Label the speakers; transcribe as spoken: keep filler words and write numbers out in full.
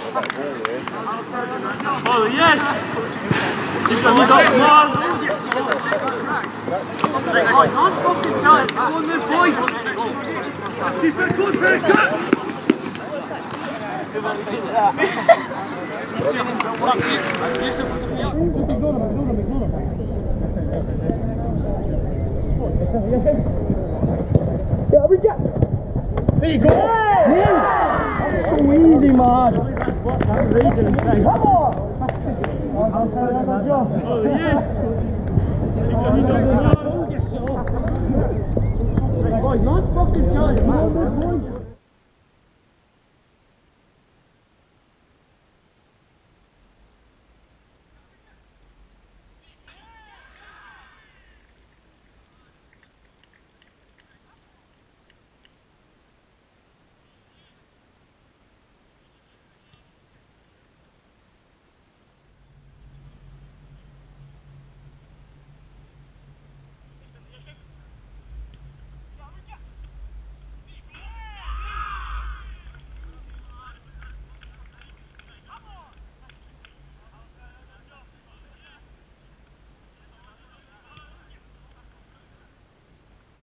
Speaker 1: Oh, yes! You've got one! Not fucking time! Come on then, boys! Keep it good, very good!
Speaker 2: Yeah, we get. There you go. Yeah. That's so easy, man. Come on.
Speaker 1: Oh, yes! Boys, not fucking time, man!